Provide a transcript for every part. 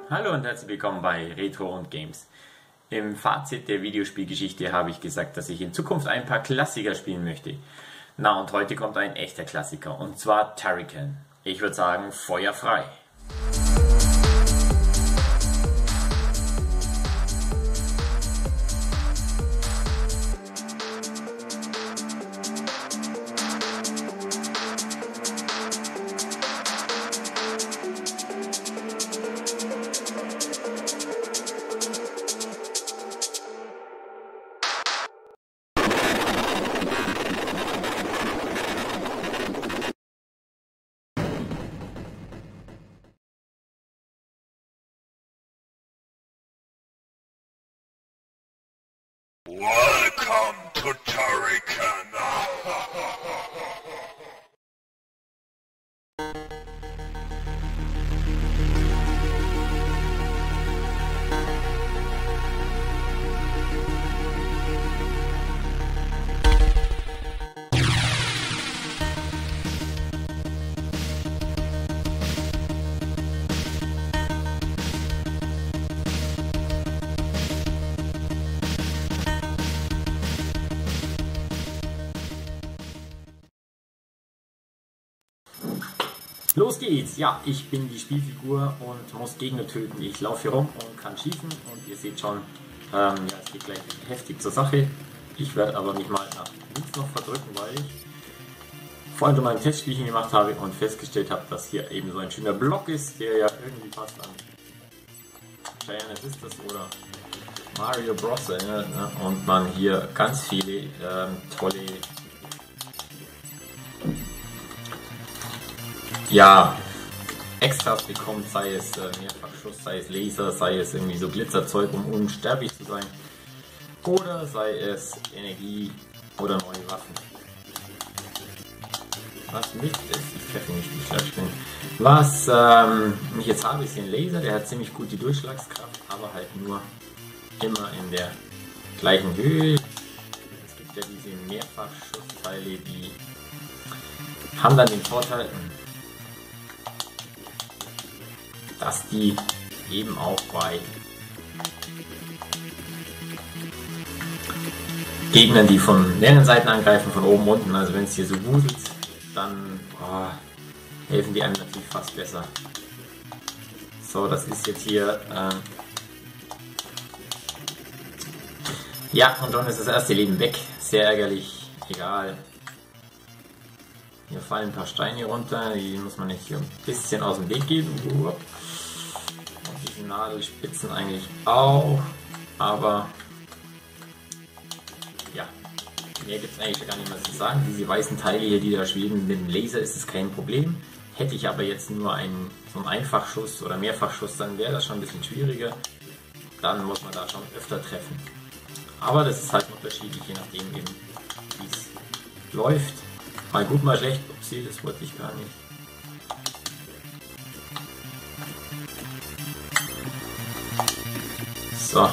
Hallo und herzlich willkommen bei Retro und Games. Im Fazit der Videospielgeschichte habe ich gesagt, dass ich in Zukunft ein paar Klassiker spielen möchte. Na, und heute kommt ein echter Klassiker, und zwar Turrican. Ich würde sagen, Feuer frei. Welcome to Turrican! Los geht's! Ja, ich bin die Spielfigur und muss Gegner töten. Ich laufe hier rum und kann schießen und ihr seht schon, ja, es geht gleich heftig zur Sache. Ich werde aber mich mal nach links noch verdrücken, weil ich vorhin schon mal ein Testspielchen gemacht habe und festgestellt habe, dass hier eben so ein schöner Block ist, der ja irgendwie fast an Giant Sisters oder Mario Bros. Erinnert, ne? Und man hier ganz viele tolle Extras bekommt, sei es Mehrfachschuss, sei es Laser, sei es irgendwie so Glitzerzeug, um unsterblich zu sein, oder sei es Energie oder neue Waffen. Was nicht ist, ich treffe nicht die Schleppstellen. Was ich jetzt habe, ist hier ein Laser, der hat ziemlich gut die Durchschlagskraft, aber halt nur immer in der gleichen Höhe. Es gibt ja diese Mehrfachschussteile, die haben dann den Vorteil, dass die eben auch bei Gegnern, die von mehreren Seiten angreifen, von oben unten, also wenn es hier so wuselt, dann helfen die einem natürlich fast besser. So, das ist jetzt hier ja, und schon ist das erste Leben weg, sehr ärgerlich, egal. Hier fallen ein paar Steine runter, die muss man nicht hier ein bisschen aus dem Weg gehen. Und diese Nadelspitzen eigentlich auch, aber ja, mehr gibt es eigentlich gar nicht mehr zu sagen. Diese weißen Teile hier, die da schweben, mit dem Laser ist es kein Problem. Hätte ich aber jetzt nur so einen Einfachschuss oder Mehrfachschuss, dann wäre das schon ein bisschen schwieriger. Dann muss man da schon öfter treffen. Aber das ist halt unterschiedlich, je nachdem eben, wie es läuft. Mal gut, mal schlecht. Upsi, das wollte ich gar nicht. So.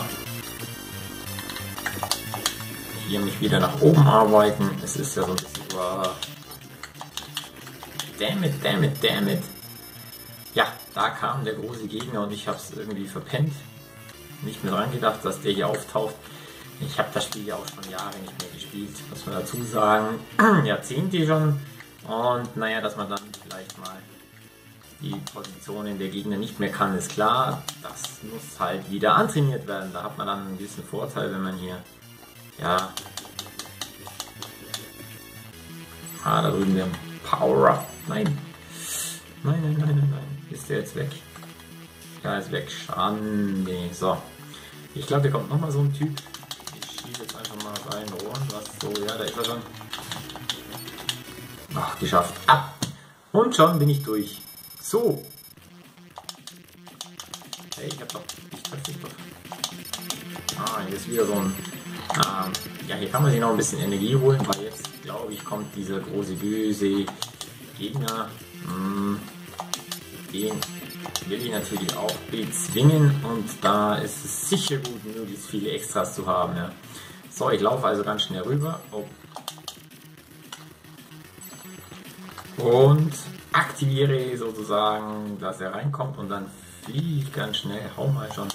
Hier mich wieder nach oben arbeiten. Es ist ja so ein bisschen... Damn it. Ja, da kam der große Gegner und ich habe es irgendwie verpennt. Nicht mehr dran gedacht, dass der hier auftaucht. Ich habe das Spiel ja auch schon Jahre nicht mehr gespielt, muss man dazu sagen, Jahrzehnte schon, und naja, dass man dann vielleicht mal die Positionen der Gegner nicht mehr kann, ist klar, das muss halt wieder antrainiert werden, da hat man dann einen gewissen Vorteil, wenn man hier, ja, da drüben der Power-Up, nein, ist der jetzt weg? Ja, ist weg, Schande, so, ich glaube, da kommt nochmal so ein Typ. Jetzt einfach mal rein, was so, ja, da ist er schon. Ach, geschafft. Ab! Und schon bin ich durch. So. Hey, ich treffe dich doch. Hier ist wieder so ein. Ja, hier kann man sich noch ein bisschen Energie holen, weil jetzt, glaube ich, kommt dieser große böse Gegner. Den will ich natürlich auch bezwingen, und da ist es sicher gut, möglichst viele Extras zu haben. Ja. So, ich laufe also ganz schnell rüber und aktiviere sozusagen, dass er reinkommt, und dann fliege ganz schnell, hau mal schon.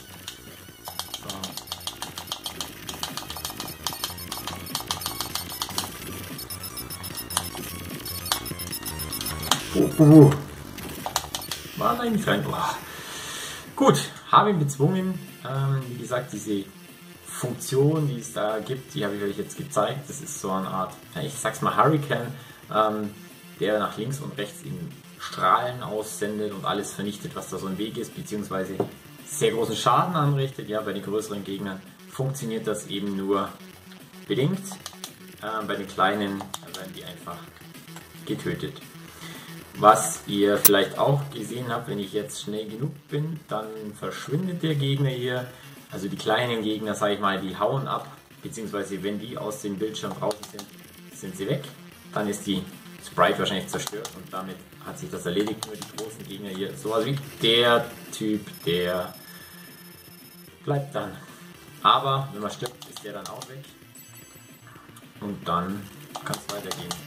So. War eigentlich rein. Gut, habe ihn bezwungen. Wie gesagt, diese Funktion, die es da gibt, die habe ich euch jetzt gezeigt. Das ist so eine Art, ich sag's mal Hurricane, der nach links und rechts in Strahlen aussendet und alles vernichtet, was da so im Weg ist, beziehungsweise sehr großen Schaden anrichtet. Ja, bei den größeren Gegnern funktioniert das eben nur bedingt. Bei den kleinen werden die einfach getötet. Was ihr vielleicht auch gesehen habt, wenn ich jetzt schnell genug bin, dann verschwindet der Gegner hier. Also die kleinen Gegner, sage ich mal, die hauen ab, beziehungsweise wenn die aus dem Bildschirm draußen sind, sind sie weg. Dann ist die Sprite wahrscheinlich zerstört und damit hat sich das erledigt. Nur die großen Gegner hier, sowas wie der Typ, der bleibt dann. Aber wenn man stirbt, ist der dann auch weg. Und dann kann es weitergehen.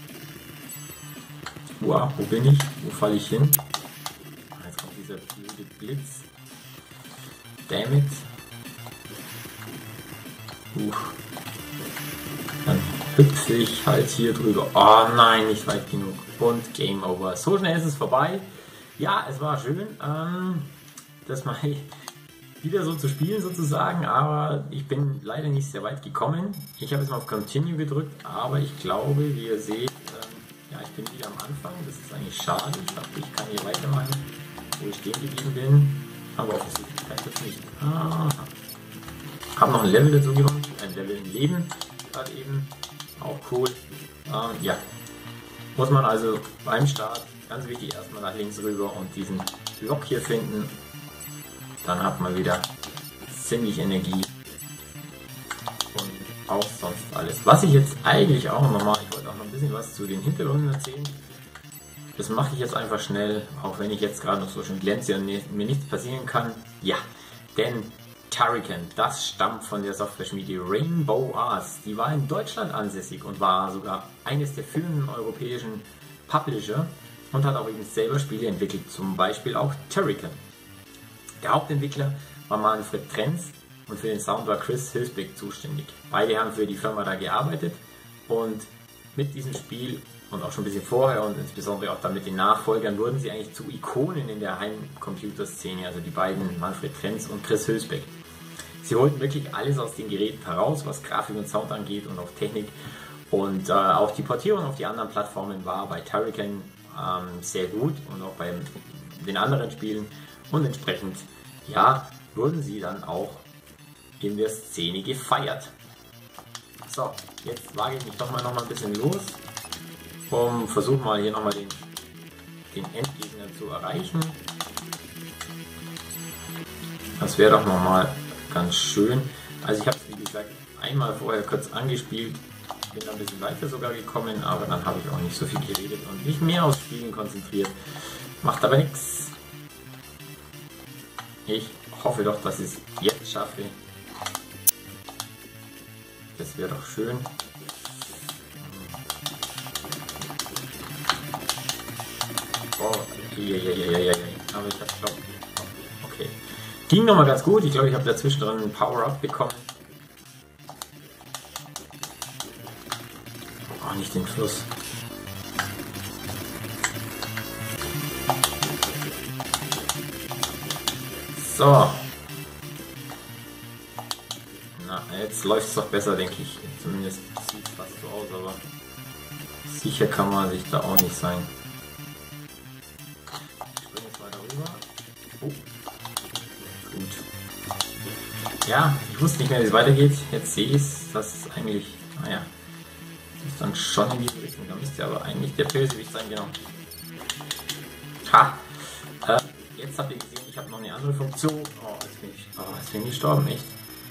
Wow, wo bin ich? Wo falle ich hin? Jetzt kommt dieser blöde Blitz. Dammit. Dann hüpfe ich halt hier drüber. Oh nein, nicht weit genug. Und Game Over. So schnell ist es vorbei. Ja, es war schön, das mal wieder so zu spielen sozusagen, aber ich bin leider nicht sehr weit gekommen. Ich habe jetzt mal auf Continue gedrückt, aber ich glaube, wie ihr seht, ja, ich bin wieder am Anfang. Das ist eigentlich schade. Ich dachte, ich kann hier weitermachen, wo ich stehen geblieben bin, aber offensichtlich kann ich das nicht. Habe noch ein Level dazu gewonnen, ein Level im Leben gerade eben, auch cool. Ja, muss man also beim Start, ganz wichtig, erstmal nach links rüber und diesen Block hier finden. Dann hat man wieder ziemlich Energie und auch sonst alles. Was ich jetzt eigentlich auch noch mal, ich wollte auch noch ein bisschen was zu den Hintergründen erzählen. Das mache ich jetzt einfach schnell, auch wenn ich jetzt gerade noch so schön glänze und mir nichts passieren kann. Ja, denn Turrican, das stammt von der Software-Schmiede Rainbow Arts. Die war in Deutschland ansässig und war sogar eines der führenden europäischen Publisher und hat auch eben selber Spiele entwickelt, zum Beispiel auch Turrican. Der Hauptentwickler war Manfred Trenz und für den Sound war Chris Hülsbeck zuständig. Beide haben für die Firma da gearbeitet und mit diesem Spiel und auch schon ein bisschen vorher und insbesondere auch dann mit den Nachfolgern wurden sie eigentlich zu Ikonen in der Heimcomputerszene, also die beiden Manfred Trenz und Chris Hülsbeck. Sie holten wirklich alles aus den Geräten heraus, was Grafik und Sound angeht und auch Technik, und auch die Portierung auf die anderen Plattformen war bei Turrican sehr gut und auch bei den anderen Spielen, und entsprechend ja, wurden sie dann auch in der Szene gefeiert. So, jetzt wage ich mich doch mal noch mal ein bisschen los, versuche mal hier nochmal den Endgegner zu erreichen. Das wäre doch nochmal ganz schön. Also ich habe es, wie gesagt, einmal vorher kurz angespielt, bin ein bisschen weiter sogar gekommen, aber dann habe ich auch nicht so viel geredet und mich mehr aufs Spielen konzentriert. Macht aber nichts. Ich hoffe doch, dass ich es jetzt schaffe. Das wäre doch schön. Oh, ja. Aber ich habe, glaube okay. Ging nochmal ganz gut. Ich glaube, ich habe dazwischen dran einen Power-Up bekommen. Oh, nicht den Fluss. So. Na, jetzt läuft es doch besser, denke ich. Zumindest sieht es fast so aus, aber sicher kann man sich da auch nicht sein. Ich springe jetzt mal darüber. Oh. Gut. Ja, ich wusste nicht mehr, wie es weitergeht. Jetzt sehe ich es, dass es eigentlich, naja, ist dann schon in diese Richtung. Da müsste aber eigentlich der Bösewicht sein, genau. Ha! Jetzt habt ihr gesehen, ich habe noch eine andere Funktion. Oh, jetzt bin ich gestorben, echt.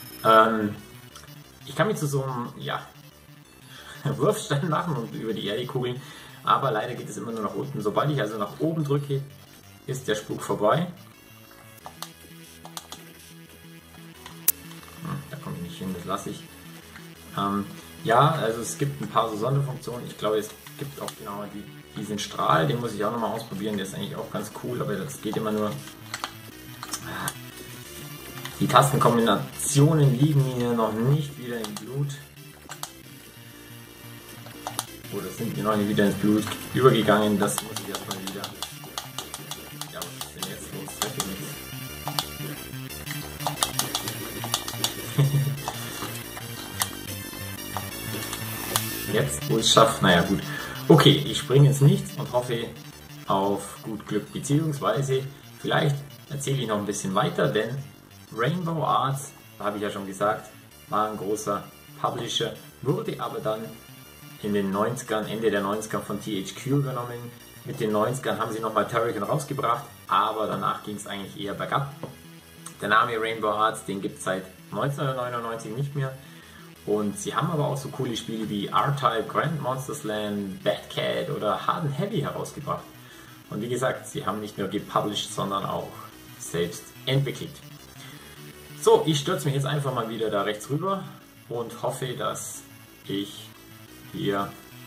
Ich kann mich zu so einem, ja, Wurfstein machen und über die Erde kugeln, aber leider geht es immer nur nach unten. Sobald ich also nach oben drücke, ist der Spuk vorbei. Da komme ich nicht hin, das lasse ich. Ja, also es gibt ein paar so Sonderfunktionen. Ich glaube, es gibt auch genau diesen Strahl, den muss ich auch nochmal ausprobieren. Der ist eigentlich auch ganz cool, aber das geht immer nur, Die Tastenkombinationen liegen mir noch nicht wieder im Blut. Oder sind mir noch nicht wieder ins Blut übergegangen. Das muss ich erstmal wieder. Ja, was ist denn jetzt los? Treffe nichts. Jetzt, wo ich es schaffe, naja gut. Okay, ich springe ins Nichts und hoffe auf gut Glück, beziehungsweise vielleicht erzähle ich noch ein bisschen weiter, denn Rainbow Arts, habe ich ja schon gesagt, war ein großer Publisher, wurde aber dann in den 90ern, Ende der 90er von THQ übernommen. Mit den 90ern haben sie nochmal Turrican rausgebracht, aber danach ging es eigentlich eher bergab. Der Name Rainbow Arts, den gibt es seit 1999 nicht mehr. Und sie haben aber auch so coole Spiele wie R-Type, Grand Monster Slam, Bad Cat oder Hard and Heavy herausgebracht. Und wie gesagt, sie haben nicht nur gepublished, sondern auch selbst entwickelt. So, ich stürze mich jetzt einfach mal wieder da rechts rüber und hoffe, dass ich hier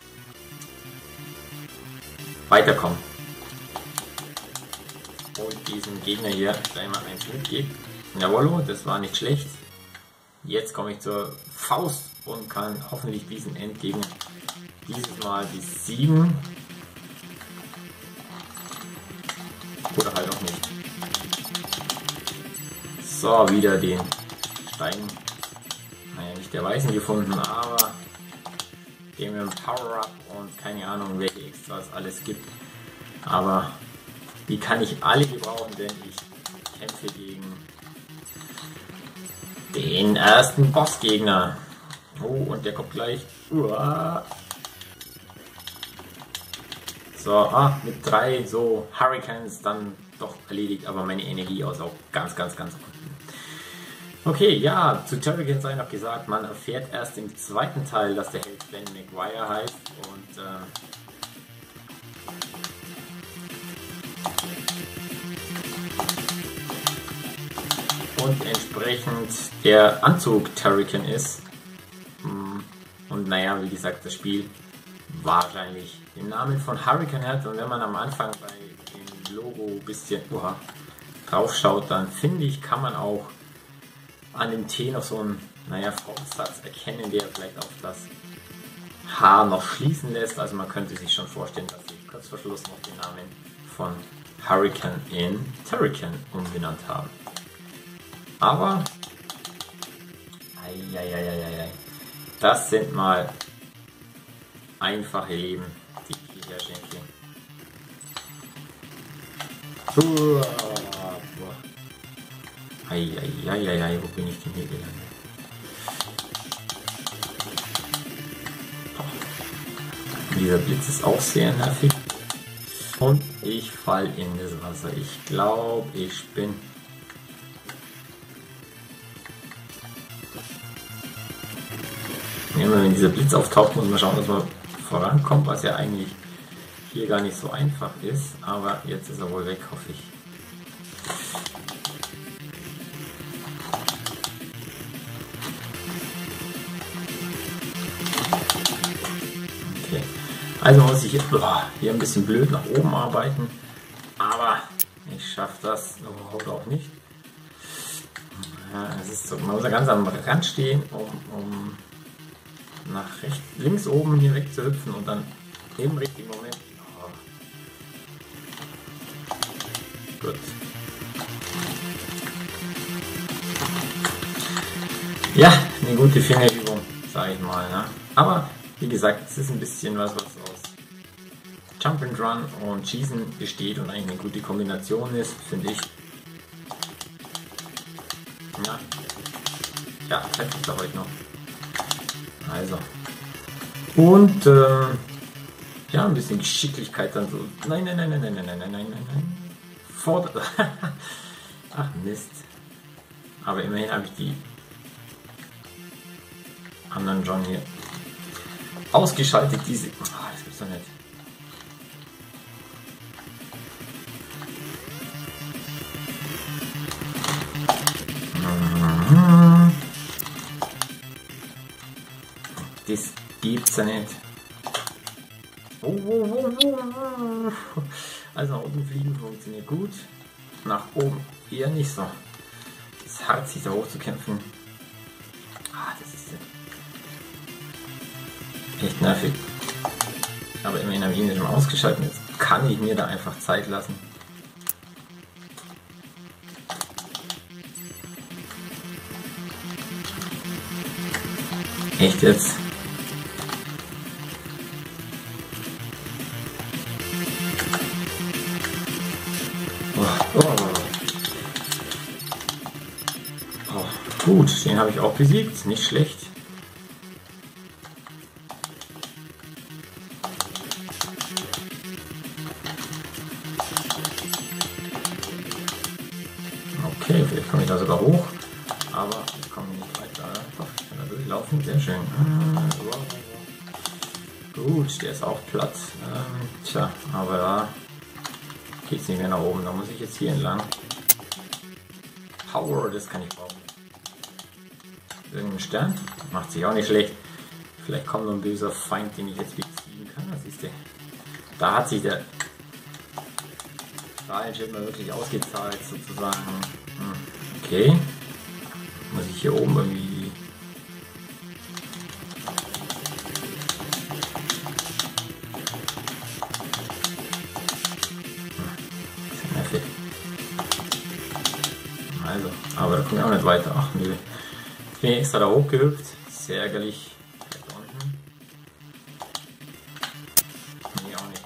weiterkomme. Und diesem Gegner hier gleich mal eins mitgebe. Jawollo, das war nicht schlecht. Jetzt komme ich zur Faust und kann hoffentlich diesen Endgegner dieses Mal besiegen. Oder halt auch nicht. So, wieder den Stein, naja, nicht der Weißen gefunden, aber geben wir ein Power-Up und keine Ahnung, welche Extras alles gibt. Aber die kann ich alle gebrauchen, denn ich kämpfe gegen den ersten Bossgegner. Oh, und der kommt gleich. Uah. So, mit 3 so Hurricanes dann doch erledigt, aber meine Energie aus auch ganz unten. Okay, ja, zu Turrican sei noch gesagt, man erfährt erst im zweiten Teil, dass der Held Ben Maguire heißt und entsprechend der Anzug Turrican ist. Und naja, wie gesagt, das Spiel wahrscheinlich den Namen von Hurrican hat, und wenn man am Anfang bei dem Logo ein bisschen drauf schaut, dann finde ich, kann man auch an dem T noch so einen, naja, Formsatz erkennen, der vielleicht auf das H noch schließen lässt. Also man könnte sich schon vorstellen, dass sie kurz vor Schluss noch den Namen von Hurrican in Turrican umbenannt haben. Aber das sind mal einfache Leben, die ich hier schenke. Wo bin ich denn hier gelandet? Dieser Blitz ist auch sehr nervig. Und ich fall in das Wasser. Ich glaube, ich bin... Immer wenn dieser Blitz auftaucht, muss man schauen, dass man vorankommt, was ja eigentlich hier gar nicht so einfach ist. Aber jetzt ist er wohl weg, hoffe ich. Okay, also muss ich hier ein bisschen blöd nach oben arbeiten, aber ich schaffe das überhaupt auch nicht. Ja, es ist so, man muss ja ganz am Rand stehen, um nach links oben hier weg zu hüpfen und dann im richtigen Moment. Gut. Ja, eine gute Fingerübung, sage ich mal. Ne? Aber wie gesagt, es ist ein bisschen was aus Jump and Run und Schießen besteht und eigentlich eine gute Kombination ist, finde ich. Ja, treffe ich da heute noch. Also. Und ja, ein bisschen Geschicklichkeit dann so. Nein. Ach Mist. Aber immerhin habe ich die anderen John hier ausgeschaltet. Diese. Das gibt's doch nicht. Das gibt's ja nicht. Also nach unten fliegen funktioniert gut. Nach oben eher nicht so. ist hart, sich da hochzukämpfen. Ah, das ist echt nervig. Aber immerhin habe ich ihn schon mal ausgeschaltet. Jetzt kann ich mir da einfach Zeit lassen. Echt jetzt? Oh, gut, den habe ich auch besiegt. Nicht schlecht. Okay, vielleicht komme ich da sogar hoch. Aber ich komme nicht weiter. Doch, ich kann da durchlaufen. Sehr schön. Gut, der ist auch platt. Tja, aber da geht es nicht mehr nach oben. Da muss ich jetzt hier entlang. Power, das kann ich brauchen. Irgendein Stern. Macht sich auch nicht schlecht. Vielleicht kommt noch ein böser Feind, den ich jetzt besiegen kann. Das ist der. Da hat sich der Strahlenschild mal wirklich ausgezahlt, sozusagen. Okay. Muss ich hier oben irgendwie. Nervig. Also, aber da komme ich auch nicht weiter. Ach nö. Ich bin extra da hochgehüpft. Sehr ärgerlich. Da unten. Nee, auch nicht.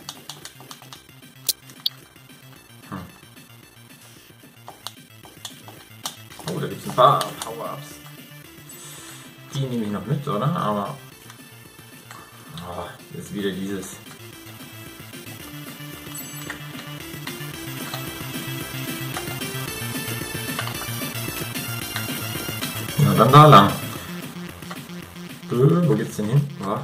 Oh, da gibt es ein paar Power-Ups. Die nehme ich noch mit, oder? Aber oh, das ist wieder dieses. Na dann da lang. Wo geht's denn hin? Ja.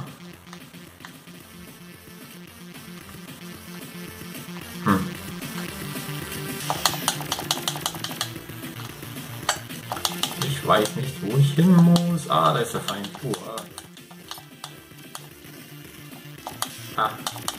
Ich weiß nicht, wo ich hin muss. Ah, da ist der Feind. Ah.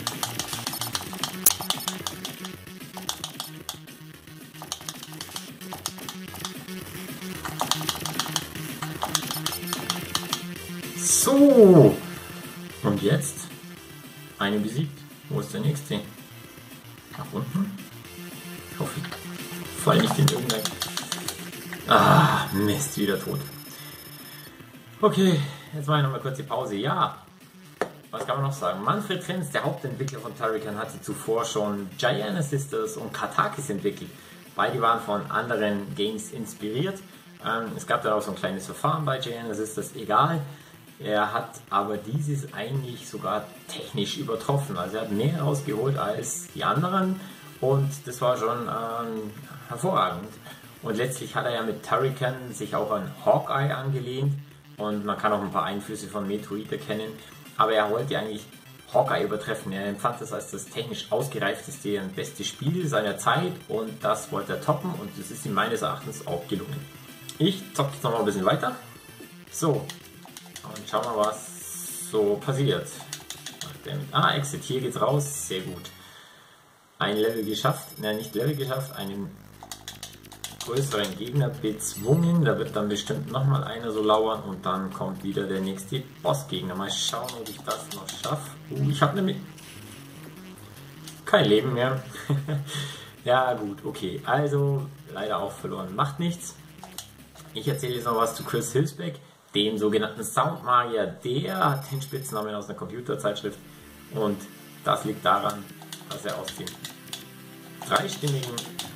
So. Und jetzt? Eine besiegt. Wo ist der nächste? Nach unten? Ich hoffe, ich falle nicht in irgendein... Ah, Mist, wieder tot. Okay, jetzt mache ich nochmal kurz die Pause. Ja, was kann man noch sagen? Manfred Fens, der Hauptentwickler von Turrican, hatte zuvor schon Giana Sisters und Katakis entwickelt. Beide waren von anderen Games inspiriert. Es gab da auch so ein kleines Verfahren bei Giana Sisters, egal. Er hat aber dieses eigentlich sogar technisch übertroffen. Also er hat mehr rausgeholt als die anderen und das war schon hervorragend. Und letztlich hat er ja mit Turrican sich auch an Hawkeye angelehnt und man kann auch ein paar Einflüsse von Metroid erkennen. Aber er wollte eigentlich Hawkeye übertreffen. Er empfand das als das technisch ausgereifteste und beste Spiel seiner Zeit und das wollte er toppen und das ist ihm meines Erachtens auch gelungen. Ich zocke jetzt noch mal ein bisschen weiter. So, und schauen wir mal, was so passiert. Ah, Exit, hier geht's raus. Sehr gut. Ein Level geschafft, nicht Level geschafft, einen größeren Gegner bezwungen. Da wird dann bestimmt nochmal einer so lauern und dann kommt wieder der nächste Bossgegner. Mal schauen, ob ich das noch schaffe. Ich habe nämlich kein Leben mehr. Ja gut, okay. Also leider auch verloren. Macht nichts. Ich erzähle jetzt noch was zu Chris Hülsbeck, dem sogenannten Soundmagier. Der hat den Spitznamen aus einer Computerzeitschrift und das liegt daran, dass er aus dem dreistimmigen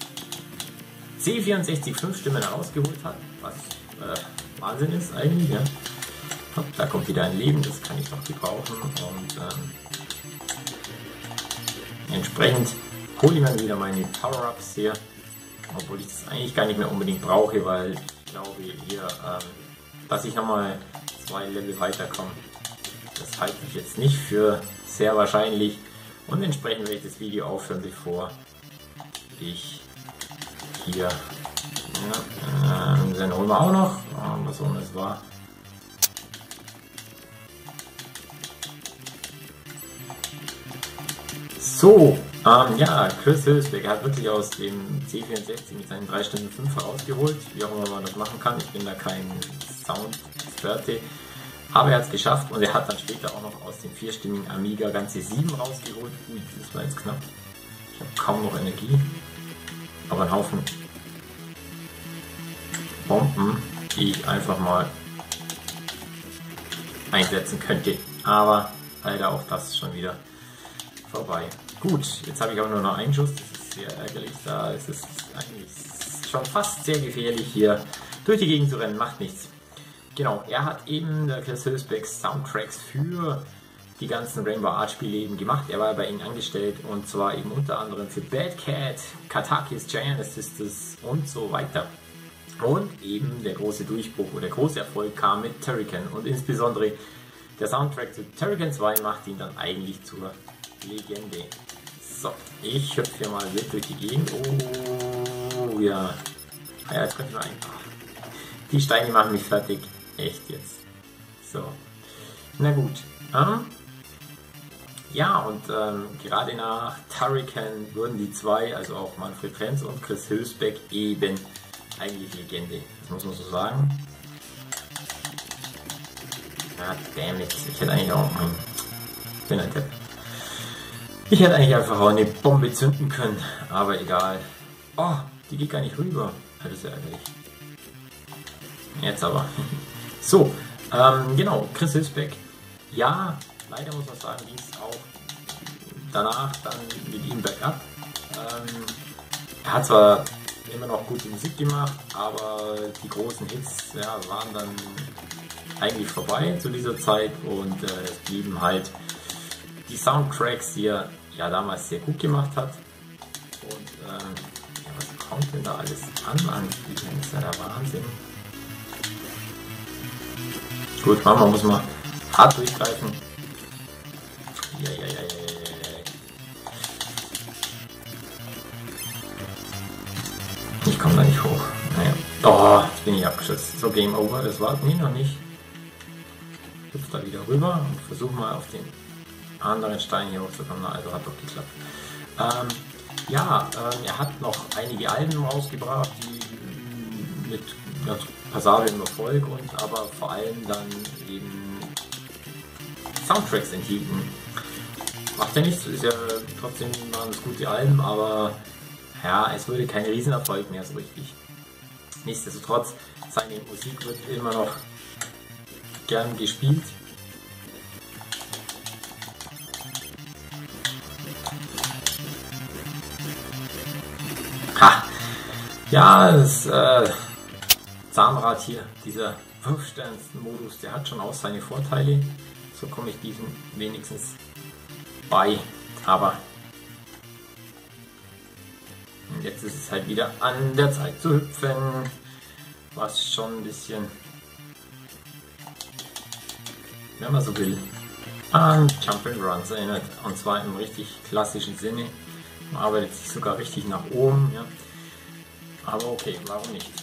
C64 5 Stimmen herausgeholt hat, was Wahnsinn ist eigentlich. Ja. Hopp, da kommt wieder ein Leben, das kann ich noch gebrauchen und entsprechend hole ich dann wieder meine Power-Ups hier, obwohl ich das eigentlich gar nicht mehr unbedingt brauche, weil ich glaube hier, dass ich nochmal 2 Level weiterkomme, das halte ich jetzt nicht für sehr wahrscheinlich und entsprechend werde ich das Video aufhören, bevor ich hier, ja, den holen wir auch noch, was auch immer es war. So, Ja, Chris Hülsbeck hat wirklich aus dem C64 mit seinen 3 Stunden 5 herausgeholt, wie auch immer man das machen kann. Ich bin da kein Sound-Experte, aber er hat es geschafft und er hat dann später auch noch aus dem 4-stimmigen Amiga ganze 7 rausgeholt. Ui, das war jetzt knapp. Ich habe kaum noch Energie, aber ein Haufen Bomben, die ich einfach mal einsetzen könnte, aber leider auch das schon wieder vorbei. Gut, jetzt habe ich aber nur noch einen Schuss, das ist sehr ärgerlich, da ist es eigentlich schon fast sehr gefährlich hier durch die Gegend zu rennen, macht nichts. Genau, er hat eben, der Chris Hülsbeck, Soundtracks für die ganzen Rainbow Arch Spiele eben gemacht, er war bei ihnen angestellt und zwar eben unter anderem für Bad Cat, Katakis, Giant Sisters und so weiter. Und eben der große Durchbruch oder der große Erfolg kam mit Turrican und insbesondere der Soundtrack zu Turrican 2 macht ihn dann eigentlich zur Legende. So, ich hüpfe hier mal wild durch die Gegend. Oh ja. Ja, jetzt könnte man einfach. Die Steine machen mich fertig. Echt jetzt. So. Na gut. Ja, und gerade nach Turrican wurden die zwei, also auch Manfred Trenz und Chris Hülsbeck, eben eigentlich Legende. Das muss man so sagen. Ah, dammit. Ich hätte eigentlich auch bin ein Tipp. Ich hätte eigentlich einfach auch eine Bombe zünden können, aber egal. Oh, die geht gar nicht rüber. Das ist ja ärgerlich. Jetzt aber. So, genau, Chris Hülsbeck. Ja, leider muss man sagen, ging es auch danach dann mit ihm bergab. Er hat zwar immer noch gute Musik gemacht, aber die großen Hits waren dann eigentlich vorbei zu dieser Zeit und es blieben halt die Soundtracks, die er damals sehr gut gemacht hat. Und was kommt denn da alles an Spielen? Das ist ja der Wahnsinn. Gut, Mama muss mal hart durchgreifen. Ja. Ich komme da nicht hoch. Naja. Oh, jetzt bin ich abgeschützt. So, Game Over. Das war noch nicht. Hüpf da wieder rüber und versuche mal auf den anderen Stein hier hochzukommen. Also hat doch geklappt. Er hat noch einige Alben rausgebracht, die mit passablem Erfolg und aber vor allem dann eben Soundtracks enthielten. Macht ja nichts, ist ja trotzdem waren es gute Alben, aber ja, es wurde kein Riesenerfolg mehr so richtig. Nichtsdestotrotz, seine Musik wird immer noch gern gespielt. Ha! Ja, das Zahnrad hier, dieser 5-Sterne-Modus, der hat schon auch seine Vorteile. So komme ich diesem wenigstens bei. Aber jetzt ist es halt wieder an der Zeit zu hüpfen, was schon ein bisschen, wenn man so will, an Jump'n'Runs erinnert. Und zwar im richtig klassischen Sinne. Man arbeitet sich sogar richtig nach oben. Ja. Aber okay, warum nicht?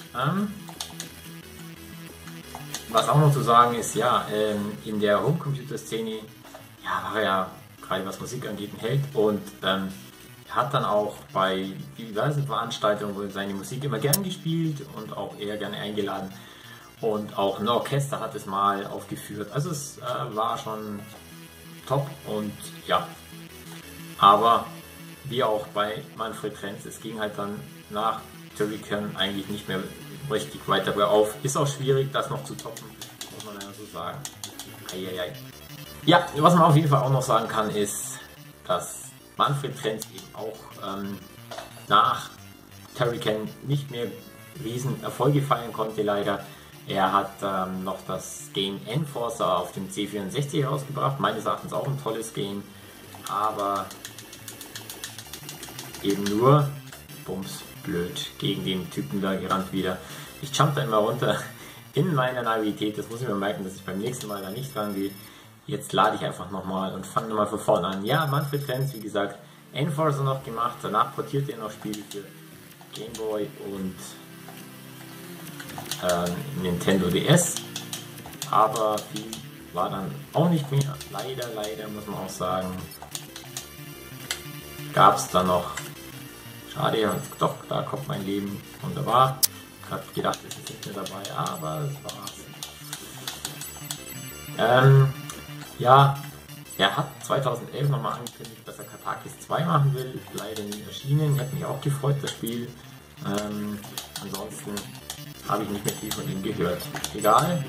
Was auch noch zu sagen ist, in der Homecomputer-Szene war er ja, gerade was Musik angeht, ein Held und er hat dann auch bei diversen Veranstaltungen seine Musik immer gern gespielt und auch eher gerne eingeladen und auch ein Orchester hat es mal aufgeführt. Also es war schon top und ja, aber wie auch bei Manfred Trenz, es ging halt dann nach Turrican eigentlich nicht mehr richtig weiter bergauf. Ist auch schwierig, das noch zu toppen, muss man ja so sagen. Eieiei. Ja, was man auf jeden Fall auch noch sagen kann, ist, dass Manfred Trenz eben auch nach Turrican nicht mehr riesen Erfolge feiern konnte, leider. Er hat noch das Game Enforcer auf dem C64 herausgebracht, meines Erachtens auch ein tolles Game, aber eben nur bums blöd gegen den Typen da gerannt wieder. Ich jump da immer runter in meiner Naivität, das muss ich mir merken, dass ich beim nächsten Mal da nicht rangehe. Jetzt lade ich einfach nochmal und fange nochmal von vorne an. Ja, Manfred Trenz, wie gesagt, Enforcer noch gemacht, danach portierte er noch Spiele für Game Boy und Nintendo DS, aber viel war dann auch nicht mehr. Leider muss man auch sagen. gab es dann noch, schade, doch, da kommt mein Leben, wunderbar. Ich habe gedacht, es ist nicht mehr dabei, aber es war's. Ja, er hat 2011 nochmal angekündigt, dass er Katakis 2 machen will, leider nie erschienen, hätte mich auch gefreut, das Spiel. Ansonsten habe ich nicht mehr viel von ihm gehört. Egal,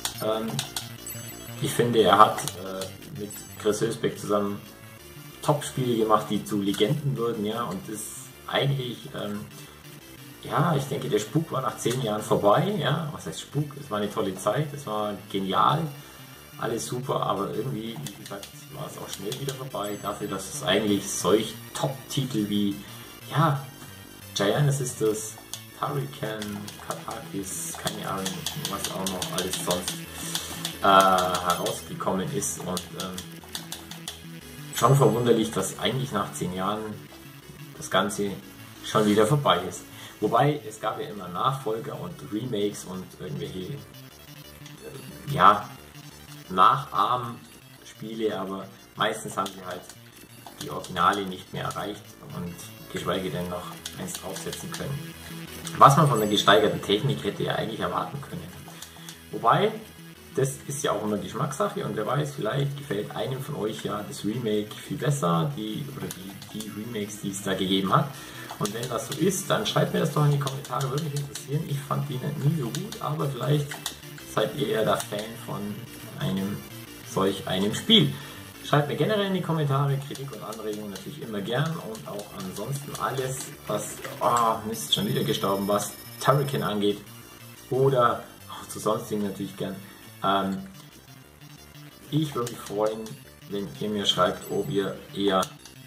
ich finde, er hat mit Chris Hülsbeck zusammen Top-Spiele gemacht, die zu Legenden wurden, ja, und das eigentlich, ja, ich denke, der Spuk war nach 10 Jahren vorbei, ja, was heißt Spuk? Es war eine tolle Zeit, es war genial, alles super, aber irgendwie, wie gesagt, war es auch schnell wieder vorbei, dafür, dass es eigentlich solch Top-Titel wie, ja, Giant Sisters, Turrican, Katakis, keine Ahnung, was auch noch alles sonst herausgekommen ist und schon verwunderlich, dass eigentlich nach 10 Jahren das Ganze schon wieder vorbei ist. Wobei, es gab ja immer Nachfolger und Remakes und irgendwelche ja, Nachahmspiele, aber meistens haben sie halt die Originale nicht mehr erreicht und geschweige denn noch eins draufsetzen können. Was man von der gesteigerten Technik hätte ja eigentlich erwarten können. Wobei, das ist ja auch immer Geschmackssache und wer weiß, vielleicht gefällt einem von euch ja das Remake viel besser, die Remakes, die es da gegeben hat. Und wenn das so ist, dann schreibt mir das doch in die Kommentare, würde mich interessieren. Ich fand die nie so gut, aber vielleicht seid ihr eher der Fan von solch einem Spiel. Schreibt mir generell in die Kommentare, Kritik und Anregungen natürlich immer gern und auch ansonsten alles, was, Mist, schon wieder gestorben, was Turrican angeht oder auch zu sonstigen natürlich gern. Ich würde mich freuen, wenn ihr mir schreibt, ob ihr eher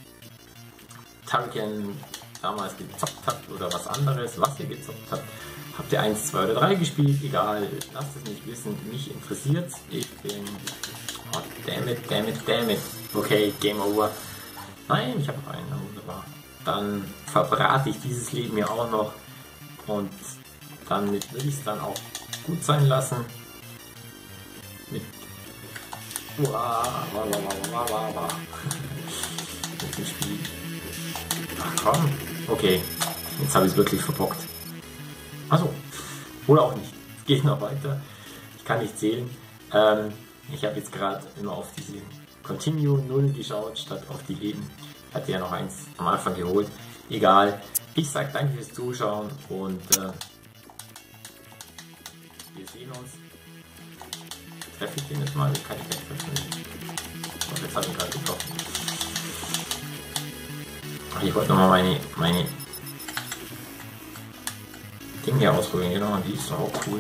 Turrican damals gezockt habt oder was anderes, was ihr gezockt habt. Habt ihr 1, 2 oder 3 gespielt? Egal, lasst es mich wissen, mich interessiert. Ich bin... Oh, damn it. Okay, Game Over. Nein, ich habe noch einen, wunderbar. Dann verbrate ich dieses Leben ja auch noch und damit will ich es dann auch gut sein lassen. Mit mit dem Spiel. Ach komm. Okay, jetzt habe ich es wirklich verbockt. Achso, oder auch nicht. Es geht noch weiter. Ich kann nicht zählen. Ich habe jetzt gerade immer auf diese Continue 0 geschaut, statt auf die Leben. Ich hatte ja noch eins am Anfang geholt. Egal. Ich sage danke fürs Zuschauen und wir sehen uns. Treffe ich den jetzt mal? Ich kann nicht mehr treffen. Und jetzt habe ich ihn gerade getroffen. Ach, ich wollte nochmal meine Dinge hier ausprobieren. Genau, die ist doch auch cool.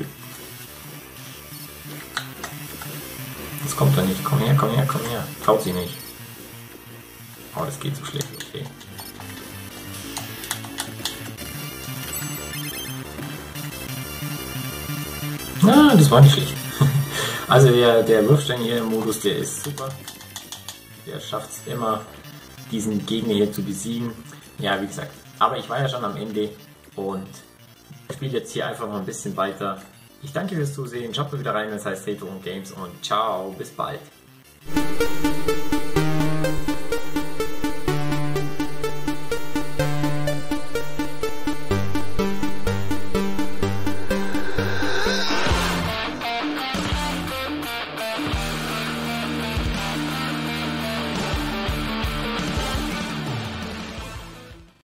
Das kommt da nicht. Komm her. Traut sie nicht. Oh, das geht so schlecht. Okay. Na, das war nicht schlecht. Also der Wurfstein hier im Modus, der ist super. Der schafft es immer, diesen Gegner hier zu besiegen. Ja, wie gesagt. Aber ich war ja schon am Ende und spiele jetzt hier einfach mal ein bisschen weiter. Ich danke fürs Zusehen. Schaut mal wieder rein, das heißt Retro Games und ciao, bis bald.